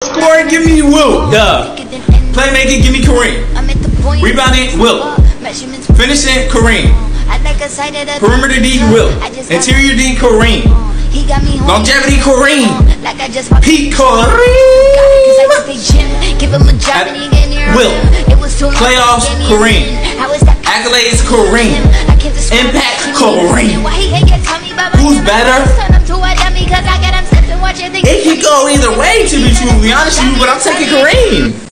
Scoring, give me Wilt. Playmaking, give me Kareem. Rebounding, Wilt. Finishing, Kareem. Perimeter D, Wilt. Interior D, Kareem. Longevity, Kareem. Peak, Kareem. Wilt. Playoffs, Kareem. Accolades, Kareem. Impact, Kareem. Who's better? It can go either way, to be truly honest with you, but I'm taking Kareem.